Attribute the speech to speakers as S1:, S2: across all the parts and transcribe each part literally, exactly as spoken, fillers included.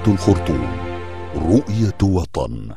S1: الخرطوم، رؤية وطن.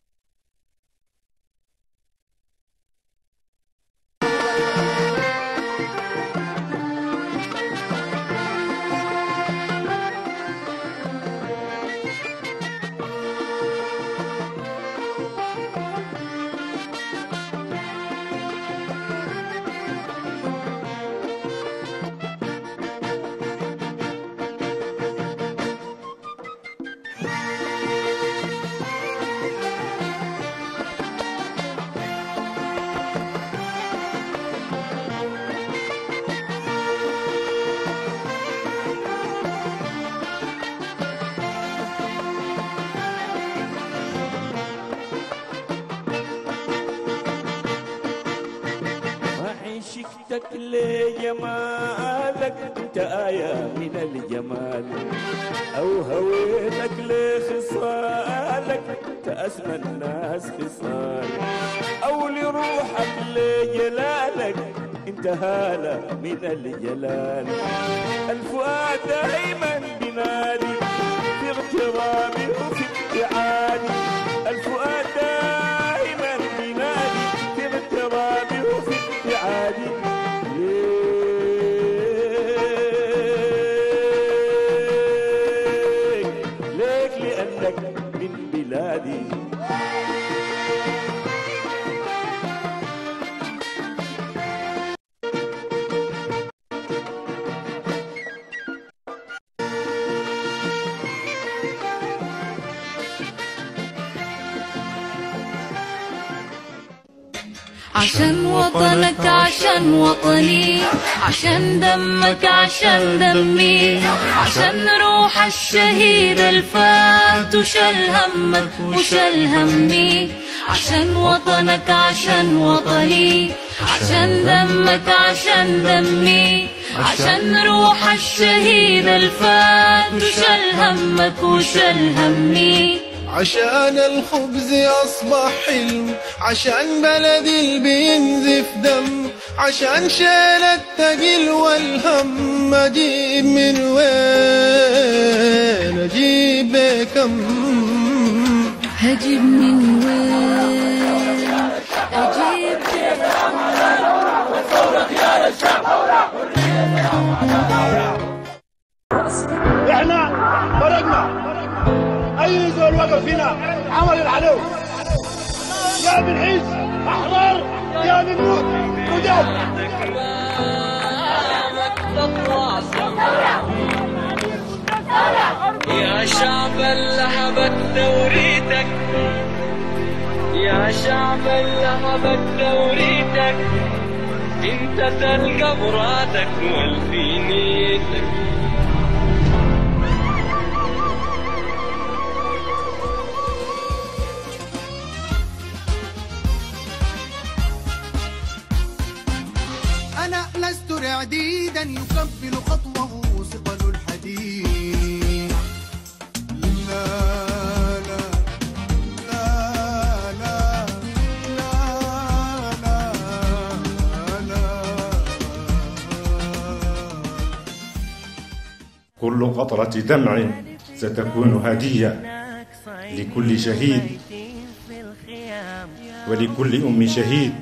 S2: شكتك لجمالك انت آية من الجمال، أو هويتك لخصالك انت أسمى الناس خصال، أو لروحك لجلالك انت هالة من الجلال. الفؤاد دائما بنادي في اغترابي وفي ابتعادي، الفؤاد دائما بنادي في اغترابي وفي ابتعادي. ليك ليك لأنك من بلادي.
S3: عشان وطنك عشان وطني، عشان دمك عشان دمي، عشان روح الشهيد الفات وشال همك وشال همي. عشان وطنك عشان وطني، عشان دمك عشان دمي، عشان روح الشهيد الفات وشال همك وشال همي.
S4: عشان الخبز أصبح حلم، عشان بلدي اللي بينزف دم، عشان شيل الثقيل والهم. أجيب من وين أجيب بكم،
S3: هجيب من وين أجيب بكم.
S5: ثورة خيار الشعب، احنا فرقنا أي زول وقف فينا عمل العدو، يا بنعيش أحرار يا بنموت رجال.
S6: يا شعب اللي هبت ثوريتك، يا شعب اللي هبت ثوريتك، انت تلقى براتك والفي نيتك.
S4: أنا لست رعديدا يقبل خطوه ثقل الحديد. لا لا لا لا لا لا لا.
S7: كل قطرة دمع ستكون هدية لكل شهيد ولكل أم شهيد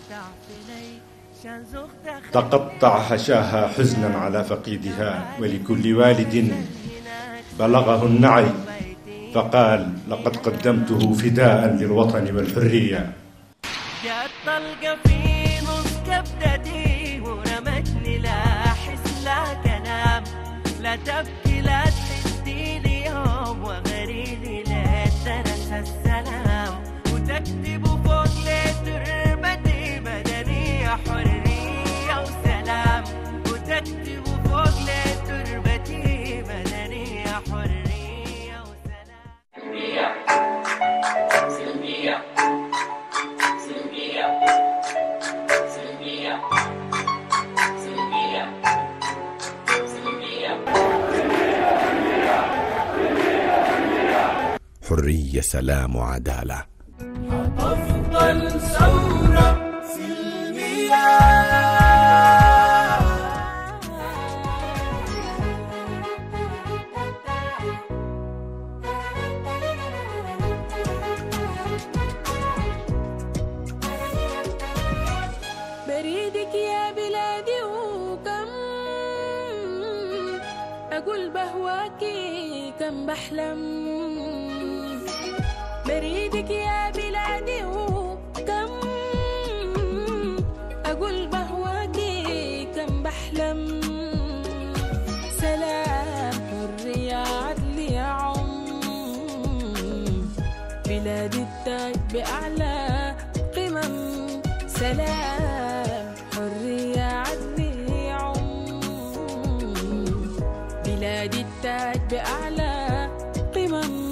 S7: تقطع حشاها حزنا على فقيدها، ولكل والد بلغه النعي فقال لقد قدمته فداء للوطن والحرية.
S6: جات طلقة في نص كبدتي ورمتني لا حس لا كلام، لا تبكي لا تحدي لي يوم وغريلي لا تنسى السلام، وتكتب فوق لتربتي مدنية حرية وسلام، وتكتب فوق لتربتي مدنية حرية وسلام. سلمية سلمية سلمية سلمية سلمية سلمية.
S1: حرية سلام وعدالة.
S2: أفضل ثورة سلمية.
S3: أقول بهواكي كم بحلم بريدك يا بلادي وكم أقول بهواكي كم بحلم سلام حرية عدل يا عم بلادي التاج بأعلى قمم سلام حرية عدل يا عم بلادي التاج بأعلى قمم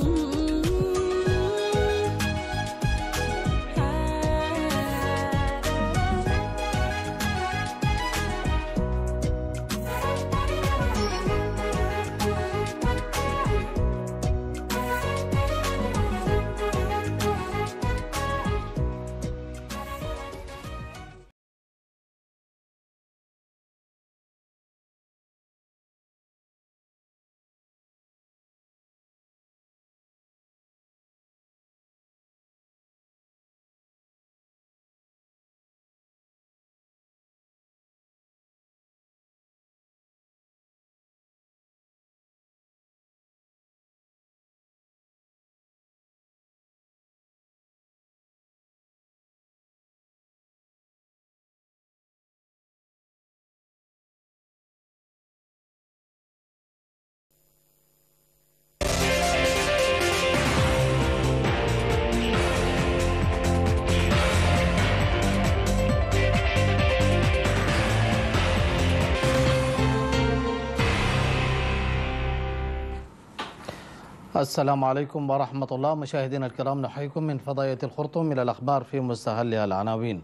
S8: السلام عليكم ورحمة الله. مشاهدينا الكرام، نحييكم من فضائية الخرطوم إلى الأخبار في مستهلها العناوين.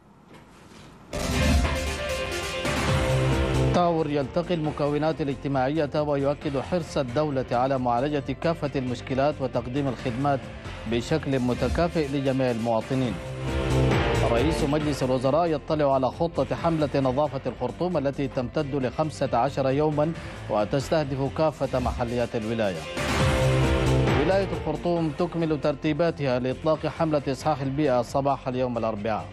S8: تاور يلتقي المكونات الاجتماعية ويؤكد حرص الدولة على معالجة كافة المشكلات وتقديم الخدمات بشكل متكافئ لجميع المواطنين. رئيس مجلس الوزراء يطلع على خطة حملة نظافة الخرطوم التي تمتد لخمسة عشر يوما وتستهدف كافة محليات الولاية. ولاية الخرطوم تكمل ترتيباتها لإطلاق حملة إصحاح البيئة صباح اليوم الأربعاء.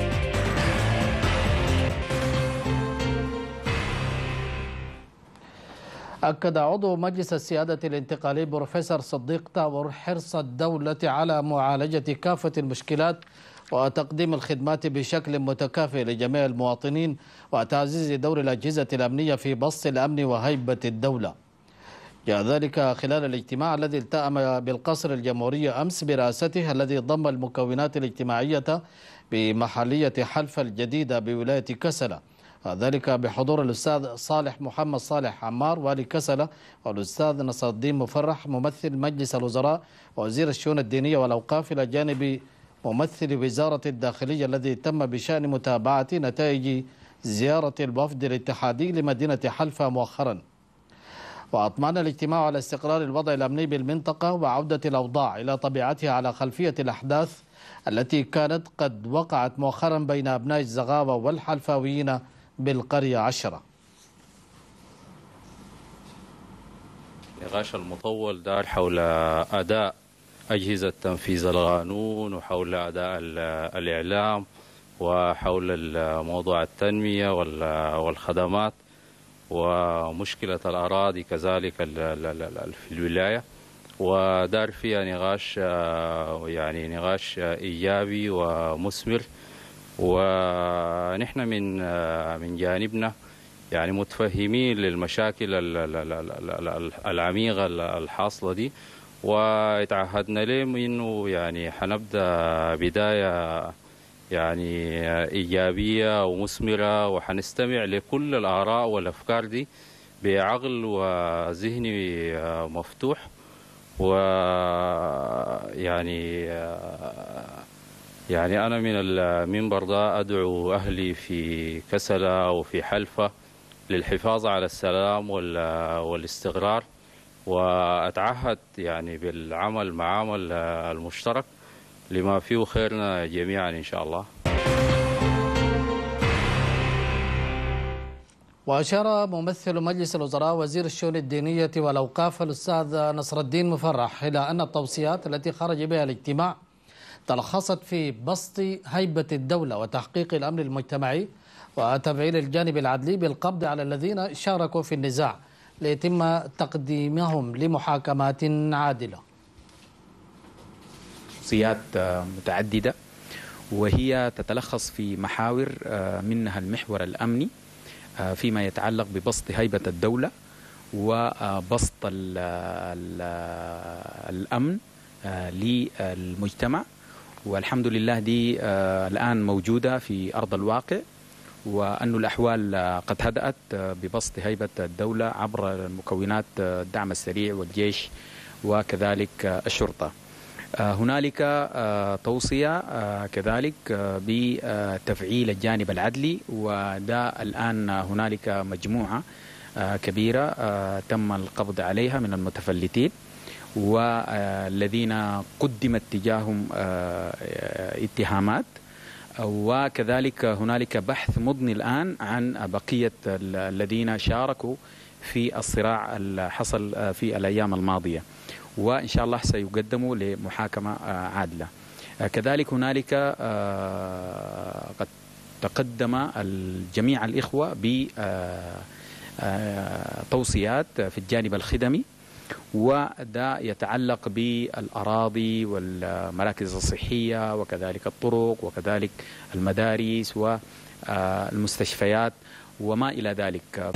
S8: أكد عضو مجلس السيادة الانتقالي بروفيسور صديق تاور حرص الدولة على معالجة كافة المشكلات وتقديم الخدمات بشكل متكافئ لجميع المواطنين وتعزيز دور الأجهزة الأمنية في بسط الأمن وهيبة الدولة. جاء ذلك خلال الاجتماع الذي التأم بالقصر الجمهوري أمس برئاسته، الذي ضم المكونات الاجتماعية بمحلية حلفة الجديدة بولاية كسلة، ذلك بحضور الأستاذ صالح محمد صالح عمار والي كسلة، والأستاذ نصر الدين مفرح ممثل مجلس الوزراء ووزير الشؤون الدينية والأوقاف، إلى جانب ممثل وزارة الداخلية الذي تم بشأن متابعة نتائج زيارة الوفد الاتحادي لمدينة حلفة مؤخرا. وأطمأن الاجتماع على استقرار الوضع الأمني بالمنطقة وعودة الأوضاع إلى طبيعتها على خلفية الأحداث التي كانت قد وقعت مؤخرا بين أبناء الزغاوة والحلفاويين بالقرية عشرة.
S9: النقاش المطول دار حول أداء أجهزة تنفيذ القانون وحول أداء الإعلام وحول موضوع التنمية والخدمات ومشكلة الأراضي كذلك في الولاية، ودار فيها نقاش يعني نقاش إيجابي ومثمر. ونحن من من جانبنا يعني متفهمين للمشاكل العميقة الحاصلة دي، وتعهدنا لهم إنه يعني حنبدأ بداية يعني إيجابية ومثمرة، وحنستمع لكل الآراء والأفكار دي بعقل وذهن مفتوح. ويعني يعني أنا من المنبر ده أدعو أهلي في كسلة وفي حلفة للحفاظ على السلام والاستقرار، وأتعهد يعني بالعمل مع عمل المشترك لما فيه خيرنا جميعا إن شاء الله.
S8: وأشار ممثل مجلس الوزراء وزير الشؤون الدينية والأوقاف الأستاذ نصر الدين مفرح إلى أن التوصيات التي خرج بها الاجتماع تلخصت في بسط هيبة الدولة وتحقيق الأمن المجتمعي وتفعيل الجانب العدلي بالقبض على الذين شاركوا في النزاع، ليتم تقديمهم لمحاكمات عادلة.
S10: توصيات متعددة وهي تتلخص في محاور منها المحور الأمني فيما يتعلق ببسط هيبة الدولة وبسط الأمن للمجتمع، والحمد لله دي الآن موجودة في أرض الواقع، وأن الأحوال قد هدأت ببسط هيبة الدولة عبر مكونات الدعم السريع والجيش وكذلك الشرطة. هنالك توصية كذلك بتفعيل الجانب العدلي، وده الآن هنالك مجموعة كبيرة تم القبض عليها من المتفلتين والذين قدمت تجاههم اتهامات، وكذلك هنالك بحث مضني الآن عن بقية الذين شاركوا في الصراع اللي حصل في الأيام الماضية، وإن شاء الله سيقدموا لمحاكمة عادلة. كذلك هنالك قد تقدم جميع الإخوة بتوصيات في الجانب الخدمي، وده يتعلق بالأراضي والمراكز الصحية وكذلك الطرق وكذلك المدارس والمستشفيات وما إلى ذلك.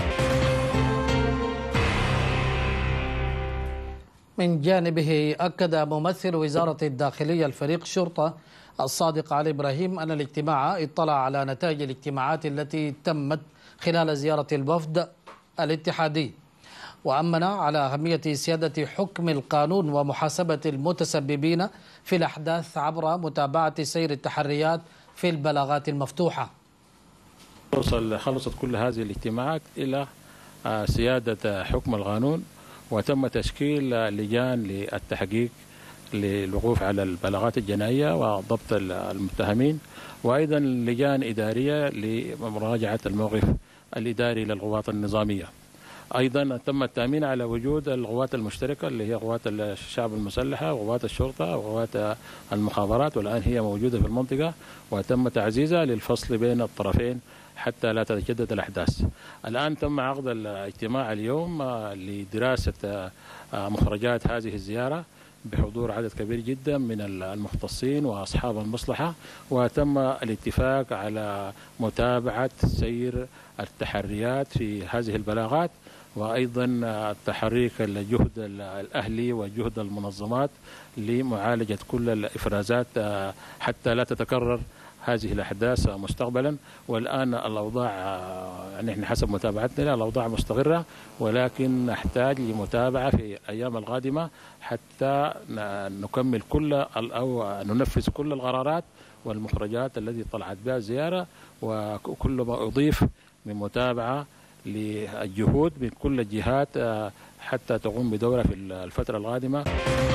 S8: من جانبه أكد ممثل وزارة الداخلية الفريق شرطة الصادق علي إبراهيم أن الاجتماع اطلع على نتائج الاجتماعات التي تمت خلال زيارة الوفد الاتحادي، وأمن على أهمية سيادة حكم القانون ومحاسبة المتسببين في الأحداث عبر متابعة سير التحريات في البلاغات المفتوحة.
S11: وصل خلصت كل هذه الاجتماعات إلى سيادة حكم القانون، وتم تشكيل لجان للتحقيق للوقوف على البلاغات الجنائية وضبط المتهمين، وأيضا لجان إدارية لمراجعة الموقف الإداري للقوات النظامية. أيضا تم التأمين على وجود القوات المشتركة اللي هي قوات الشعب المسلحة وقوات الشرطة وقوات المخابرات، والآن هي موجودة في المنطقة وتم تعزيزها للفصل بين الطرفين حتى لا تتجدد الأحداث. الآن تم عقد الاجتماع اليوم لدراسة مخرجات هذه الزيارة بحضور عدد كبير جدا من المختصين وأصحاب المصلحة، وتم الاتفاق على متابعة سير التحريات في هذه البلاغات، وأيضا تحريك الجهد الأهلي وجهد المنظمات لمعالجة كل الإفرازات حتى لا تتكرر هذه الأحداث مستقبلا. والآن الأوضاع يعني احنا حسب متابعتنا الأوضاع مستقرة، ولكن نحتاج لمتابعة في الأيام القادمة حتى نكمل كل أو ننفذ كل القرارات والمخرجات التي طلعت بها الزيارة، وكل ما أضيف من متابعة للجهود من كل الجهات حتى تقوم بدورها في الفترة القادمة.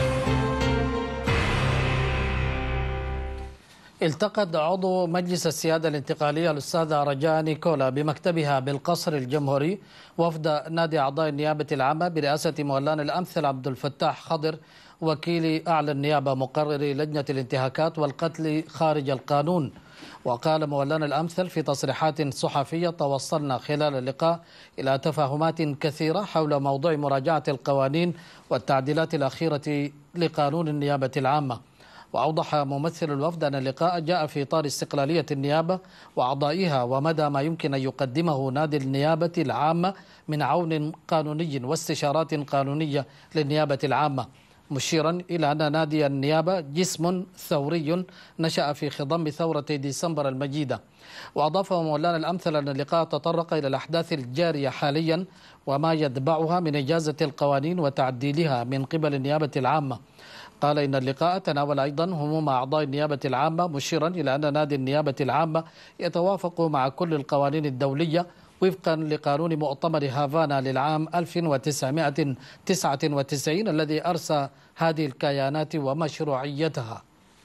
S8: التقت عضو مجلس السيادة الانتقالية الأستاذة رجاء نيكولا بمكتبها بالقصر الجمهوري وفد نادي أعضاء النيابة العامة برئاسة مولانا الأمثل عبد الفتاح خضر وكيل أعلى النيابة مقرر لجنة الانتهاكات والقتل خارج القانون. وقال مولانا الأمثل في تصريحات صحفية: توصلنا خلال اللقاء إلى تفاهمات كثيرة حول موضوع مراجعة القوانين والتعديلات الأخيرة لقانون النيابة العامة. وأوضح ممثل الوفد أن اللقاء جاء في إطار استقلالية النيابة وأعضائها ومدى ما يمكن أن يقدمه نادي النيابة العامة من عون قانوني واستشارات قانونية للنيابة العامة، مشيرا إلى أن نادي النيابة جسم ثوري نشأ في خضم ثورة ديسمبر المجيدة. وأضاف مولانا الأمثل أن اللقاء تطرق إلى الأحداث الجارية حاليا وما يتبعها من إجازة القوانين وتعديلها من قبل النيابة العامة. قال إن اللقاء تناول أيضا هموم أعضاء النيابة العامة، مشيرا إلى أن نادي النيابة العامة يتوافق مع كل القوانين الدولية وفقا لقانون مؤتمر هافانا للعام ألف وتسعمائة وتسعة وتسعين الذي أرسى هذه الكيانات ومشروعيتها.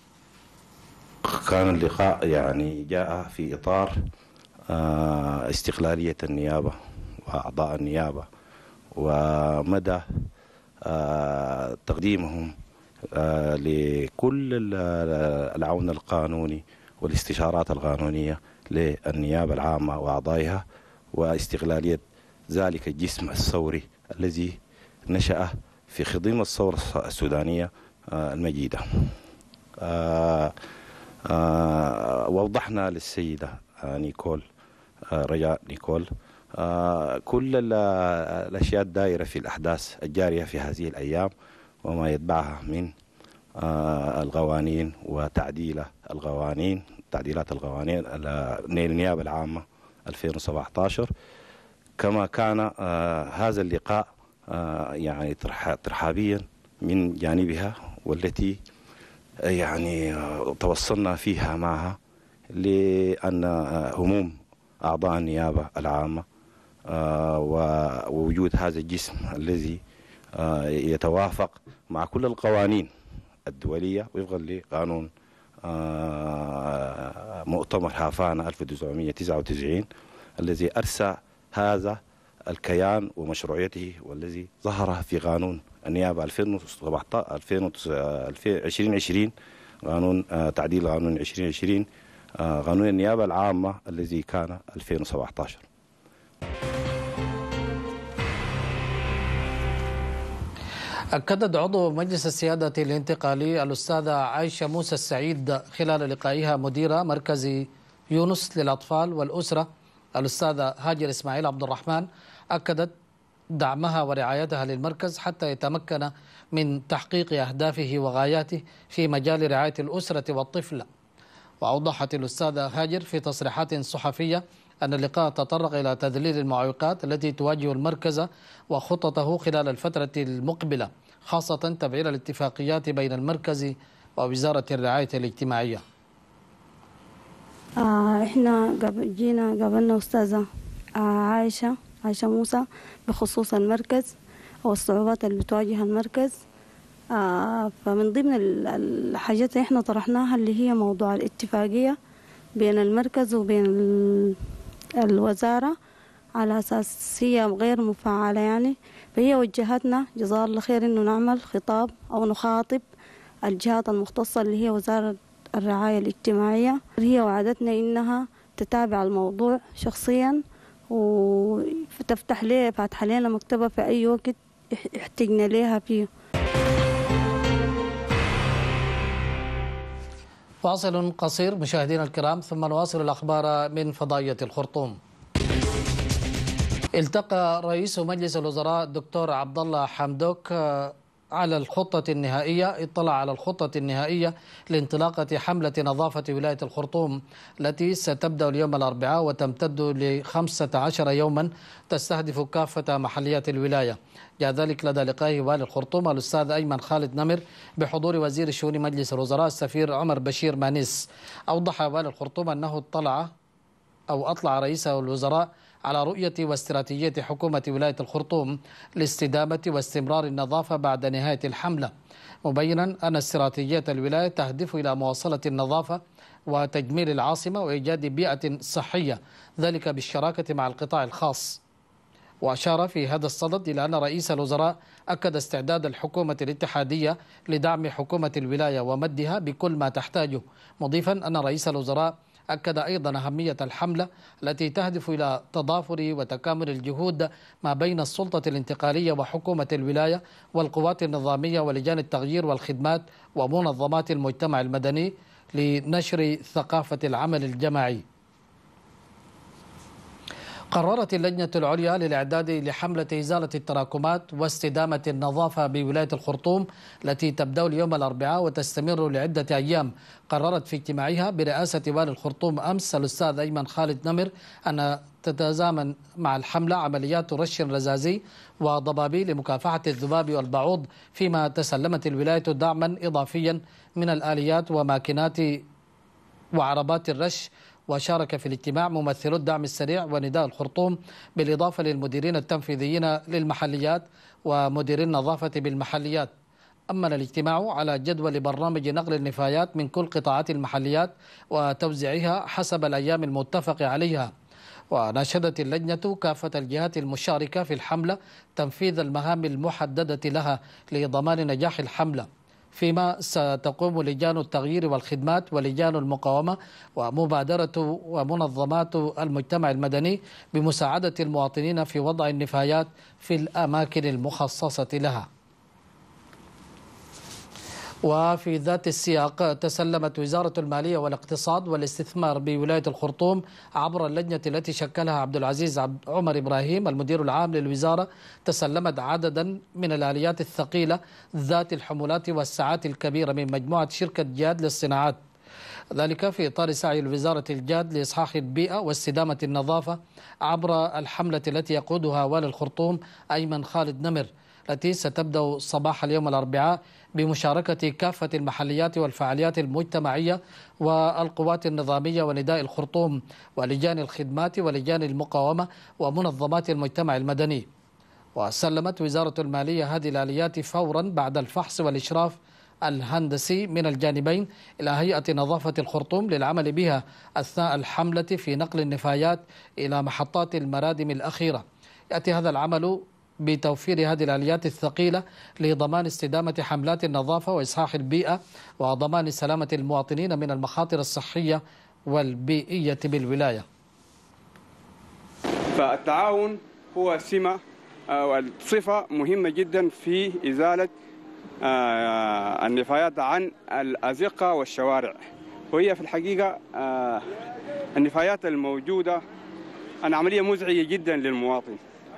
S12: كان اللقاء يعني جاء في إطار استقلالية النيابة وأعضاء النيابة ومدى تقديمهم لكل العون القانوني والاستشارات القانونية للنيابة العامة وأعضائها، واستغلالية ذلك الجسم الثوري الذي نشأ في خضم الثورة السودانية المجيدة. ووضحنا للسيدة نيكول رجاء نيكول كل الأشياء الدائرة في الأحداث الجارية في هذه الأيام وما يتبعها من القوانين وتعديل القوانين تعديلات القوانين للنيابة العامة ألفين وسبعة عشر. كما كان هذا اللقاء يعني ترحابيا من جانبها، والتي يعني توصلنا فيها معها لأن هموم أعضاء النيابة العامة ووجود هذا الجسم الذي يتوافق مع كل القوانين الدولية وفقا لقانون مؤتمر هافانا ألف وتسعمئة وتسعة وتسعين الذي أرسى هذا الكيان ومشروعيته، والذي ظهر في قانون النيابة ألفين وعشرين قانون تعديل قانون ألفين وعشرين قانون النيابة العامة الذي كان ألفين وسبعة عشر.
S8: أكدت عضو مجلس السيادة الانتقالي الأستاذة عائشة موسى السعيد خلال لقائها مديرة مركز يونس للأطفال والأسرة الأستاذة هاجر إسماعيل عبد الرحمن، أكدت دعمها ورعايتها للمركز حتى يتمكن من تحقيق أهدافه وغاياته في مجال رعاية الأسرة والطفل. وأوضحت الأستاذة هاجر في تصريحات صحفية أن اللقاء تطرق إلى تذليل المعوقات التي تواجه المركز وخططه خلال الفترة المقبلة، خاصة تفعيل الاتفاقيات بين المركز ووزارة الرعاية الاجتماعية.
S13: آه احنا جينا قابلنا أستاذة آه عائشة عائشة موسى بخصوص المركز والصعوبات اللي بتواجه المركز. آه فمن ضمن الحاجات اللي احنا طرحناها اللي هي موضوع الاتفاقية بين المركز وبين الوزارة على أساس هي غير مفعلة يعني، فهي وجهتنا جزاها الله خير إنه نعمل خطاب أو نخاطب الجهات المختصة اللي هي وزارة الرعاية الاجتماعية. هي وعدتنا إنها تتابع الموضوع شخصيا وتفتح ليه فاتحة لنا مكتبة في أي وقت احتجنا ليها فيه.
S8: فاصل قصير مشاهدينا الكرام ثم نواصل الأخبار من فضائية الخرطوم. التقى رئيس مجلس الوزراء الدكتور عبد الله حمدوك على الخطة النهائية اطلع على الخطة النهائية لانطلاقة حملة نظافة ولاية الخرطوم التي ستبدأ اليوم الأربعاء وتمتد لخمسة عشر يوما تستهدف كافة محليات الولاية. جاء ذلك لدى لقائه والي الخرطوم الأستاذ أيمن خالد نمر بحضور وزير شؤون مجلس الوزراء السفير عمر بشير مانيس. أوضح والي الخرطوم أنه اطلع أو أطلع رئيس الوزراء على رؤية واستراتيجية حكومة ولاية الخرطوم لاستدامة واستمرار النظافة بعد نهاية الحملة، مبينا أن استراتيجية الولاية تهدف إلى مواصلة النظافة وتجميل العاصمة وإيجاد بيئة صحية، ذلك بالشراكة مع القطاع الخاص. وأشار في هذا الصدد إلى أن رئيس الوزراء أكد استعداد الحكومة الاتحادية لدعم حكومة الولاية ومدها بكل ما تحتاجه، مضيفا أن رئيس الوزراء أكد أيضا أهمية الحملة التي تهدف إلى تضافر وتكامل الجهود ما بين السلطة الانتقالية وحكومة الولاية والقوات النظامية ولجان التغيير والخدمات ومنظمات المجتمع المدني لنشر ثقافة العمل الجماعي. قررت اللجنة العليا للإعداد لحملة إزالة التراكمات واستدامة النظافة بولاية الخرطوم التي تبدأ اليوم الأربعاء وتستمر لعدة أيام. قررت في اجتماعها برئاسة والي الخرطوم أمس الأستاذ أيمن خالد نمر أن تتزامن مع الحملة عمليات رش رزازي وضبابي لمكافحة الذباب والبعوض، فيما تسلمت الولاية دعما إضافيا من الآليات وماكينات وعربات الرش. وشارك في الاجتماع ممثلو الدعم السريع ونداء الخرطوم بالإضافة للمديرين التنفيذيين للمحليات ومديري النظافة بالمحليات. أمن الاجتماع على جدول برنامج نقل النفايات من كل قطاعات المحليات وتوزيعها حسب الأيام المتفق عليها. وناشدت اللجنة كافة الجهات المشاركة في الحملة تنفيذ المهام المحددة لها لضمان نجاح الحملة، فيما ستقوم لجان التغيير والخدمات ولجان المقاومة ومبادرة ومنظمات المجتمع المدني بمساعدة المواطنين في وضع النفايات في الأماكن المخصصة لها. وفي ذات السياق تسلمت وزارة المالية والاقتصاد والاستثمار بولاية الخرطوم عبر اللجنة التي شكلها عبد العزيز عمر إبراهيم المدير العام للوزارة، تسلمت عددا من الآليات الثقيلة ذات الحمولات والساعات الكبيرة من مجموعة شركة جاد للصناعات، ذلك في إطار سعي الوزارة الجاد لإصحاح البيئة واستدامة النظافة عبر الحملة التي يقودها والي الخرطوم أيمن خالد نمر، التي ستبدأ صباح اليوم الأربعاء بمشاركة كافة المحليات والفعاليات المجتمعية والقوات النظامية ونداء الخرطوم ولجان الخدمات ولجان المقاومة ومنظمات المجتمع المدني. وسلمت وزارة المالية هذه الآليات فورا بعد الفحص والإشراف الهندسي من الجانبين إلى هيئة نظافة الخرطوم للعمل بها أثناء الحملة في نقل النفايات إلى محطات المرادم الأخيرة. يأتي هذا العمل بتوفير هذه الآليات الثقيلة لضمان استدامة حملات النظافة وإصحاح البيئة وضمان سلامة المواطنين من المخاطر الصحية والبيئية بالولاية.
S14: فالتعاون هو سمة وصفة مهمة جدا في إزالة النفايات عن الأزقة والشوارع، وهي في الحقيقة النفايات الموجودة أن عملية مزعجة جدا للمواطن.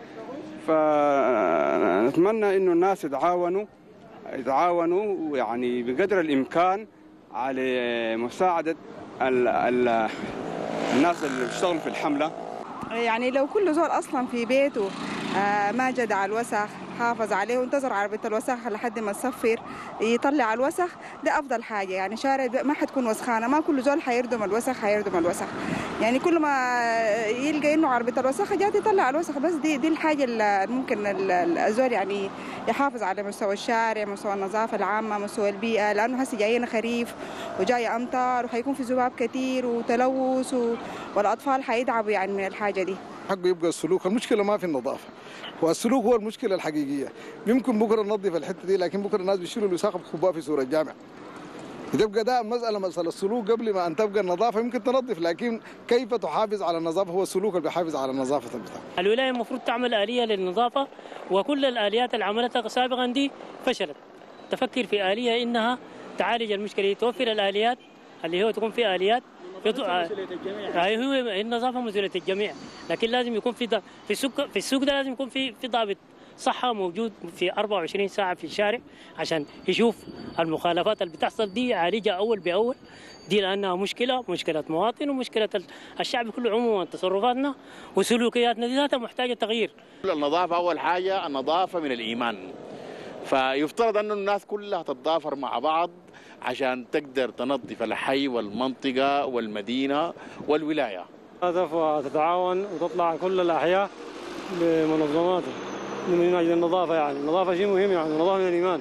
S14: فنتمنى إنه الناس يتعاونوا يتعاونوا يعني بقدر الإمكان على مساعدة ال ال الناس اللي بيشتغلوا في الحملة.
S15: يعني لو كل زول أصلا في بيته ما جدع الوسخ، حافظ عليه وانتظر عربية الوسخ لحد ما تصفر يطلع الوسخ، ده أفضل حاجة. يعني شارع ما حتكون وسخانة، ما كل زول حيردم الوسخ حيردم الوسخ، يعني كل ما يلقى إنه عربية الوسخ جات يطلع الوسخ. بس دي دي الحاجة اللي ممكن الزول يعني يحافظ على مستوى الشارع، مستوى النظافة العامة، مستوى البيئة، لأنه هسه جايين خريف وجاي أمطار وحيكون في ذباب كتير وتلوث و... والأطفال حيتعبوا يعني من الحاجة دي.
S16: حقه يبقى السلوك، المشكلة ما في النظافة، والسلوك هو المشكلة الحقيقية. يمكن بكرة ننظف الحتة دي، لكن بكرة الناس بيشيلوا الوساخة بخبوها في سور الجامع. تبقى ده مسألة مسألة السلوك قبل ما أن تبقى النظافة. يمكن تنظف، لكن كيف تحافظ على النظافة هو السلوك اللي بيحافظ على النظافة بتاعها.
S17: الولاية المفروض تعمل آلية للنظافة، وكل الآليات اللي عملتها سابقا دي فشلت. تفكر في آلية إنها تعالج المشكلة، توفر الآليات اللي هو تكون في آليات هي هو النظافة مسؤولية الجميع، لكن لازم يكون في في السوق في السوق ده لازم يكون في في ضابط صحة موجود في أربعة وعشرين ساعة في الشارع عشان يشوف المخالفات اللي بتحصل دي يعالجها أول بأول، دي لأنها مشكلة مشكلة مواطن ومشكلة الشعب كله عموما. تصرفاتنا وسلوكياتنا دي ذاتها محتاجة تغيير.
S18: النظافة أول حاجة، النظافة من الإيمان، فيفترض أن الناس كلها تتضافر مع بعض عشان تقدر تنظف الحي والمنطقة والمدينة والولاية.
S19: تهدف وتتعاون وتطلع كل الأحياء بمنظمات من أجل النظافة. يعني النظافة شيء مهم، يعني النظافة من الإيمان.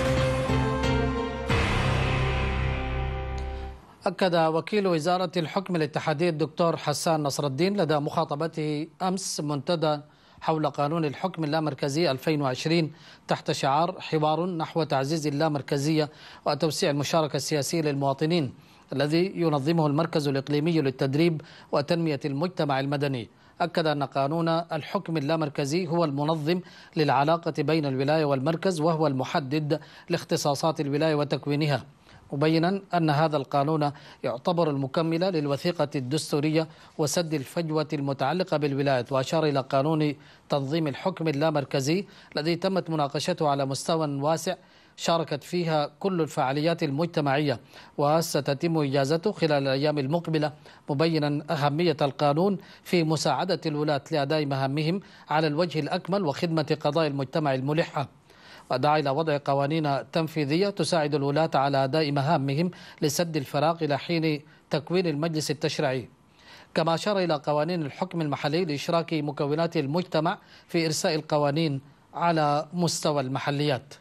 S8: أكد وكيل وزارة الحكم الاتحادي الدكتور حسان نصر الدين لدى مخاطبته أمس منتدى حول قانون الحكم اللامركزي ألفين وعشرين تحت شعار حوار نحو تعزيز اللامركزية وتوسيع المشاركة السياسية للمواطنين، الذي ينظمه المركز الإقليمي للتدريب وتنمية المجتمع المدني. أكد أن قانون الحكم اللامركزي هو المنظم للعلاقة بين الولاية والمركز، وهو المحدد لاختصاصات الولاية وتكوينها، مبينا أن هذا القانون يعتبر المكمل للوثيقة الدستورية وسد الفجوة المتعلقة بالولايات. وأشار إلى قانون تنظيم الحكم اللامركزي الذي تمت مناقشته على مستوى واسع شاركت فيها كل الفعاليات المجتمعية، وستتم إجازته خلال الأيام المقبلة، مبينا أهمية القانون في مساعدة الولاة لأداء مهامهم على الوجه الأكمل وخدمة قضايا المجتمع الملحة. ودعا إلى وضع قوانين تنفيذية تساعد الولاة على أداء مهامهم لسد الفراغ إلى حين تكوين المجلس التشريعي. كما أشار إلى قوانين الحكم المحلي لإشراك مكونات المجتمع في إرساء القوانين على مستوى المحليات.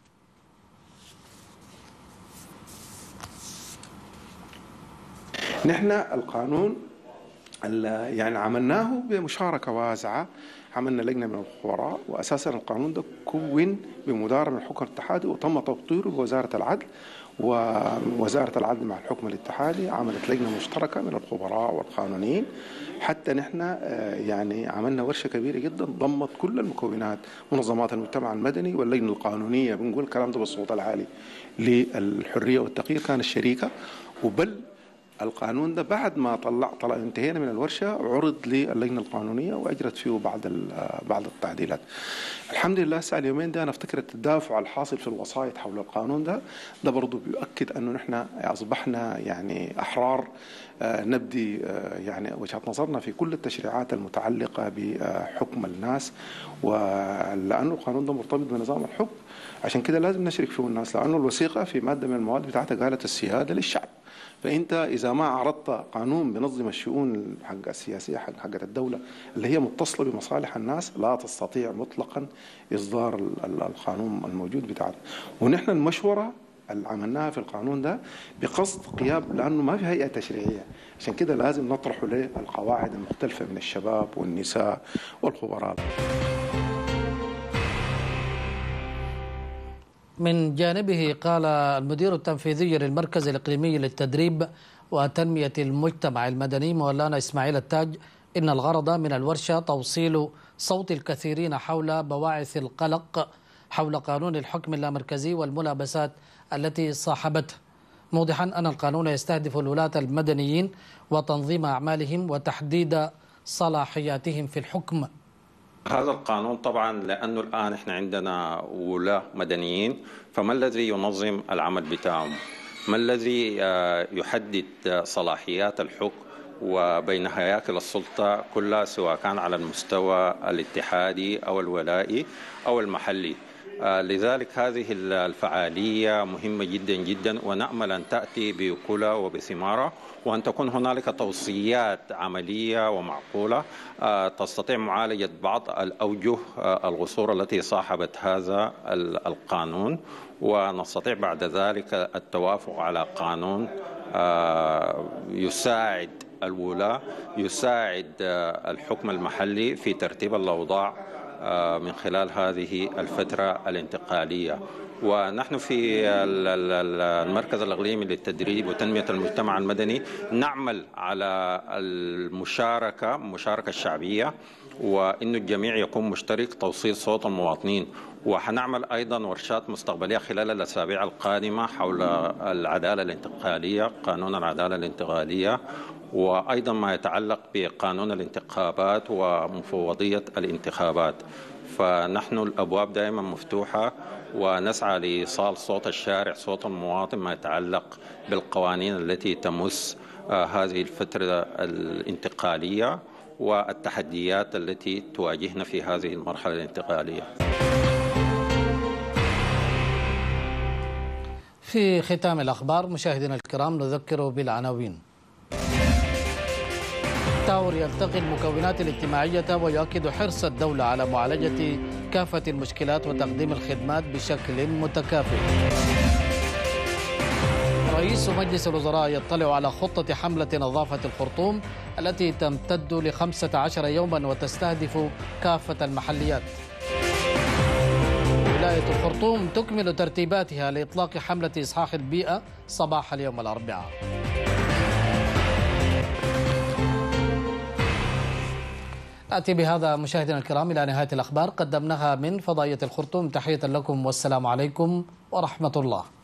S20: نحن القانون يعني عملناه بمشاركة واسعة عملنا لجنة من الخبراء، وأساسا القانون ده كون بمدارة من الحكم الاتحادي وتم تطويره بوزارة العدل، ووزارة العدل مع الحكم الاتحادي عملت لجنة مشتركة من الخبراء والقانونيين، حتى نحن يعني عملنا ورشة كبيرة جدا ضمت كل المكونات، منظمات المجتمع المدني واللجنة القانونية، بنقول الكلام ده بالصوت العالي للحرية والتغيير كانت الشريكة. وبل القانون ده بعد ما طلع طلع انتهينا من الورشة عرض للجنة القانونية وأجرت فيه بعض بعض التعديلات. الحمد لله هسه اليومين ده أنا افتكر التدافع الحاصل في الوسائط حول القانون ده ده برضه بيؤكد أنه نحن أصبحنا يعني أحرار نبدي يعني وجهة نظرنا في كل التشريعات المتعلقة بحكم الناس، ولأنه القانون ده مرتبط بنظام الحكم عشان كده لازم نشرك فيه الناس، لأنه الوثيقة في مادة من المواد بتاعتها قالت السيادة للشعب. فأنت إذا ما عرضت قانون بنظم الشؤون حق السياسية حق حقة الدولة اللي هي متصلة بمصالح الناس لا تستطيع مطلقا إصدار القانون الموجود بتاعنا. ونحن المشورة اللي عملناها في القانون ده بقصد قيام، لأنه ما في هيئة تشريعية، عشان كده لازم نطرح له القواعد المختلفة من الشباب والنساء والخبراء.
S8: من جانبه قال المدير التنفيذي للمركز الإقليمي للتدريب وتنمية المجتمع المدني مولانا إسماعيل التاج إن الغرض من الورشة توصيل صوت الكثيرين حول بواعث القلق حول قانون الحكم اللامركزي والملابسات التي صاحبته، موضحا أن القانون يستهدف الولاة المدنيين وتنظيم أعمالهم وتحديد صلاحياتهم في الحكم.
S21: هذا القانون طبعا لأنه الآن إحنا عندنا ولاة مدنيين، فما الذي ينظم العمل بتاعهم؟ ما الذي يحدد صلاحيات الحكم وبين هياكل السلطة كلها سواء كان على المستوى الاتحادي أو الولائي أو المحلي؟ لذلك هذه الفعالية مهمة جدا جدا، ونأمل أن تأتي بأكلها وبثمارها، وأن تكون هنالك توصيات عملية ومعقولة تستطيع معالجة بعض الأوجه الغصور التي صاحبت هذا القانون، ونستطيع بعد ذلك التوافق على قانون يساعد الولاة، يساعد الحكم المحلي في ترتيب الأوضاع من خلال هذه الفترة الانتقالية. ونحن في المركز الإقليمي للتدريب وتنمية المجتمع المدني نعمل على المشاركة المشاركة الشعبية، وإن الجميع يكون مشترك توصيل صوت المواطنين. وحنعمل أيضا ورشات مستقبلية خلال الأسابيع القادمة حول العدالة الانتقالية، قانون العدالة الانتقالية، وأيضا ما يتعلق بقانون الانتخابات ومفوضية الانتخابات. فنحن الأبواب دائما مفتوحة، ونسعى لإيصال صوت الشارع صوت المواطن ما يتعلق بالقوانين التي تمس هذه الفترة الانتقالية والتحديات التي تواجهنا في هذه المرحلة الانتقالية.
S8: في ختام الأخبار مشاهدينا الكرام نذكر بالعناوين. تاور يلتقي المكونات الاجتماعية ويؤكد حرص الدولة على معالجة كافة المشكلات وتقديم الخدمات بشكل متكافئ. رئيس مجلس الوزراء يطلع على خطة حملة نظافة الخرطوم التي تمتد لخمسة عشر يوما وتستهدف كافة المحليات. ولاية الخرطوم تكمل ترتيباتها لإطلاق حملة إصحاح البيئة صباح اليوم الأربعاء. نأتي بهذا مشاهدينا الكرام إلى نهاية الأخبار قدمناها من فضائية الخرطوم. تحية لكم والسلام عليكم ورحمة الله.